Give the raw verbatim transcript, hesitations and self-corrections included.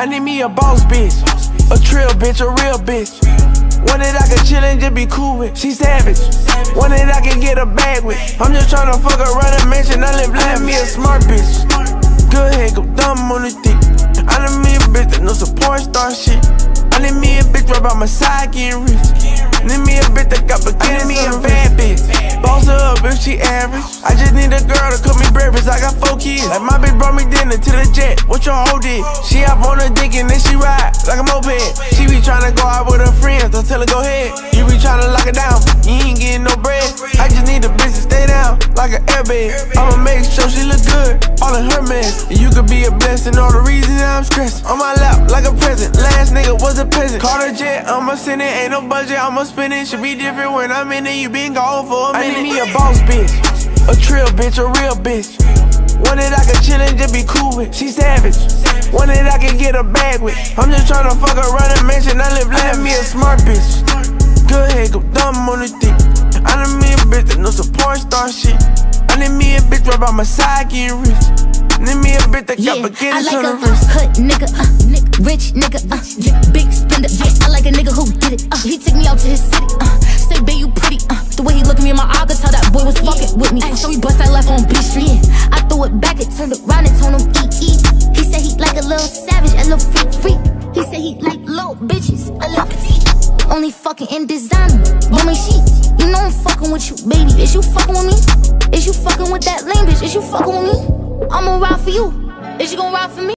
need me a boss bitch, a trill bitch, a real bitch. One that I can chill and just be cool with. She savage. One that I can get a bag with. I'm just tryna fuck her run a mansion. I live life, me a smart bitch. Good head, go dumb on the dick. I need me a bitch that knows some porn star shit. I need me a bitch right by my side getting rich. Need me a bitch that got beginners. I need me a bad bitch. Boss her up if she average. I just need a girl to cook me breakfast. I got four kids. Like my bitch brought me dinner to the jet. What your hoe did? She up on her dick and then she ride like a moped. She be tryna go out with her friends. I tell her go ahead. You be tryna lock it down. You ain't getting no bread. I just need a bitch to stay down like an airbag. I'ma make sure she look good all in her mess. And you could be a blessing. All the reasons I'm stressing on my lap like a present. Last nigga was a peasant. Caught a jet. I'ma send it. Ain't no budget. I'ma spend it. Should be different when I'm in it. You been gone for a minute. I need me a boss bitch, a trill bitch, a real bitch. One that I can chill and just be cool with. She savage. One that I can get a bag with. I'm just tryna fuck her run a mansion. I live life, me a smart bitch. Good head, go dumb on the dick. I need me a bitch that knows some porn star shit. I need me a bitch right by my side getting rich. Need me a bitch that got beginners on the wrist. Hood nigga, uh, nigga, rich nigga, uh, yeah, big spender. Yeah, I like a nigga who get it. Uh, he took me out to his city. Uh, say, babe, you pretty. Uh, the way he look at me in my eye, I could tell that boy was fucking with me. Uh, so he bust that left on B Street. I threw it back, it turned around and told him eat, eat. He said he like a little savage, a little freak, freak. He said he like little bitches, a little petite. Only fucking in designer, woman sheets. You know I'm fucking with you, baby. Is you fucking with me? Is you fucking with that lame bitch? Is you fucking with me? I'ma ride for you. Is you gon' ride for me?